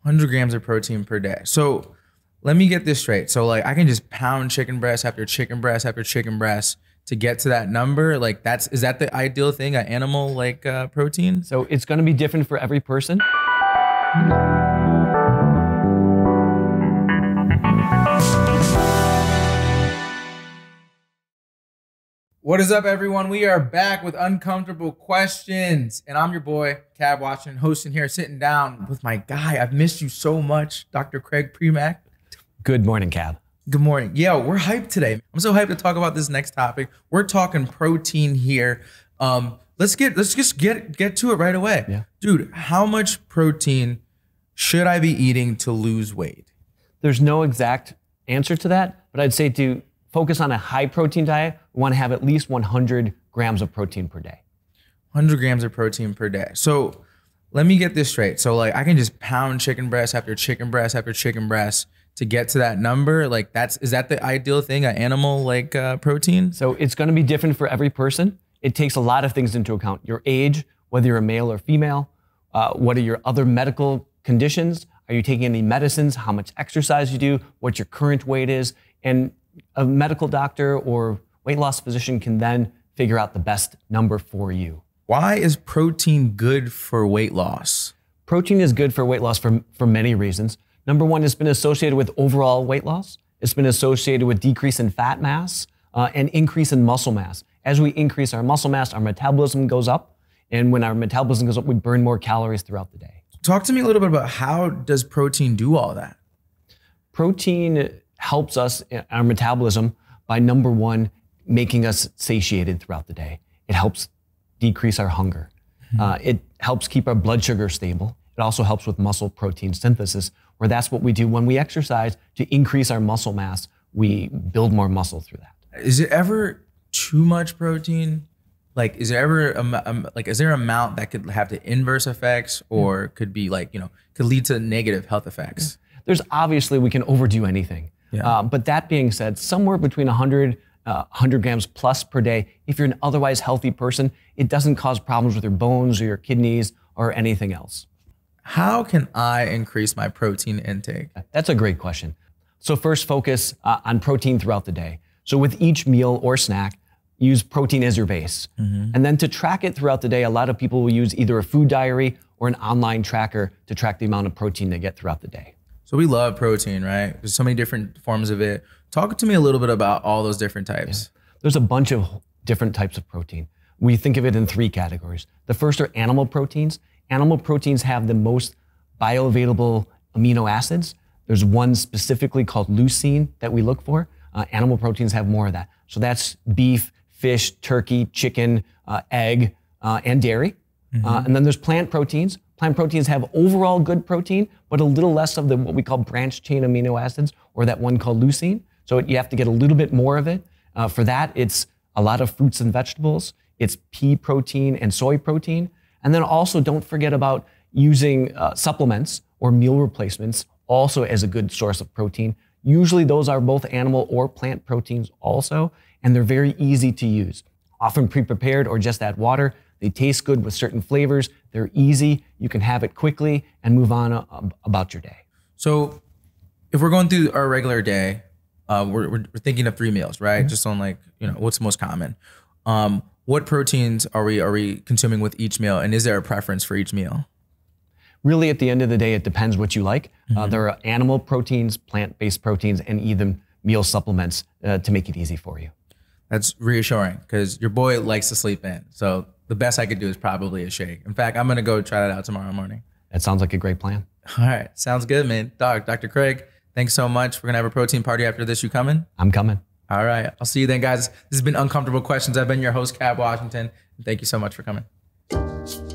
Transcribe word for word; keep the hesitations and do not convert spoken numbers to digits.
hundred grams of protein per day. So let me get this straight. So like I can just pound chicken breast after chicken breast after chicken breast to get to that number. Like that's, is that the ideal thing, an animal like uh, protein? So it's gonna be different for every person. What is up, everyone? We are back with Uncomfortable Questions. And I'm your boy, Cab Washington, hosting here, sitting down with my guy. I've missed you so much, Doctor Craig Primack. Good morning, Cab. Good morning. Yeah, we're hyped today. I'm so hyped to talk about this next topic. We're talking protein here. Um, let's get let's just get get to it right away. Yeah. Dude, how much protein should I be eating to lose weight? There's no exact answer to that, but I'd say to focus on a high protein diet, we want to have at least one hundred grams of protein per day. one hundred grams of protein per day. So let me get this straight. So like I can just pound chicken breast after chicken breast after chicken breast to get to that number. Like that's, is that the ideal thing, an animal like uh, protein? So it's going to be different for every person. It takes a lot of things into account. Your age, whether you're a male or female, uh, what are your other medical conditions? Are you taking any medicines? How much exercise you do? What your current weight is? And a medical doctor or weight loss physician can then figure out the best number for you. Why is protein good for weight loss? Protein is good for weight loss for, for many reasons. Number one, it's been associated with overall weight loss. It's been associated with decrease in fat mass uh, and increase in muscle mass. As we increase our muscle mass, our metabolism goes up. And when our metabolism goes up, we burn more calories throughout the day. Talk to me a little bit about how does protein do all that? Protein helps us in our metabolism by, number one, making us satiated throughout the day. It helps decrease our hunger. Mm-hmm. uh, it helps keep our blood sugar stable. It also helps with muscle protein synthesis, where that's what we do when we exercise to increase our muscle mass. We build more muscle through that. Is it ever too much protein? Like, is there ever a, a, like, is there an amount that could have the inverse effects, or mm-hmm. could be like, you know, could lead to negative health effects? Yeah. There's obviously, we can overdo anything. Yeah. Uh, but that being said, somewhere between one hundred, uh, one hundred grams plus per day, if you're an otherwise healthy person, it doesn't cause problems with your bones or your kidneys or anything else. How can I increase my protein intake? That's a great question. So first, focus uh, on protein throughout the day. So with each meal or snack, use protein as your base. Mm-hmm. And then to track it throughout the day, a lot of people will use either a food diary or an online tracker to track the amount of protein they get throughout the day. So we love protein, right? There's so many different forms of it. Talk to me a little bit about all those different types. Yeah. There's a bunch of different types of protein. We think of it in three categories. The first are animal proteins. Animal proteins have the most bioavailable amino acids. There's one specifically called leucine that we look for. Uh, animal proteins have more of that. So that's beef, fish, turkey, chicken, uh, egg, uh, and dairy. Mm-hmm. uh, and then there's plant proteins. Plant proteins have overall good protein, but a little less of the what we call branched chain amino acids, or that one called leucine. So you have to get a little bit more of it. Uh, for that, it's a lot of fruits and vegetables. It's pea protein and soy protein. And then also don't forget about using uh, supplements or meal replacements also as a good source of protein. Usually those are both animal or plant proteins also, and they're very easy to use. Often pre-prepared or just add water. They taste good with certain flavors. They're easy. You can have it quickly and move on uh, about your day. So if we're going through our regular day, uh, we're, we're thinking of three meals, right? Mm-hmm. Just on like, you know, what's most common. Um, what proteins are we, are we consuming with each meal? And is there a preference for each meal? Really, at the end of the day, it depends what you like. Mm-hmm. Uh, there are animal proteins, plant-based proteins, and even meal supplements uh, to make it easy for you. That's reassuring because your boy likes to sleep in. So the best I could do is probably a shake. In fact, I'm going to go try that out tomorrow morning. That sounds like a great plan. All right. Sounds good, man. Doc, Doctor Craig, thanks so much. We're going to have a protein party after this. You coming? I'm coming. All right. I'll see you then, guys. This has been Uncomfortable Questions. I've been your host, Cab Washington. Thank you so much for coming.